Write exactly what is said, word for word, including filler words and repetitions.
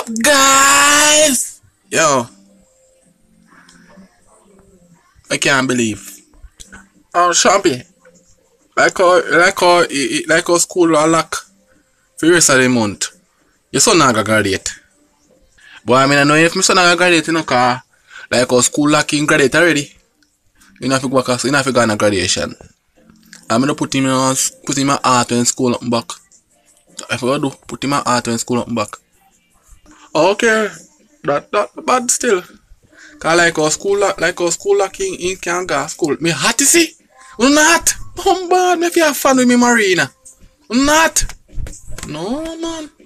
up, guys? Yo, I can't believe. Oh, Champy, like how, like how, like how school will lock for the rest of the month. Your son not gonna graduate. But I mean, I know if my son not gonna graduate, you know, cause like how school locking graduate already. You know, if you go, you know, if you go on a graduation. I'm gonna put him in, put him in art when school up back. If I do, put him in art when school up back. Okay, that that bad still. Cause like our school, like our school locking in can't go school. Me hot to see. I'm not. I'm bad. Me feel fun with me Marina. I'm not. No man.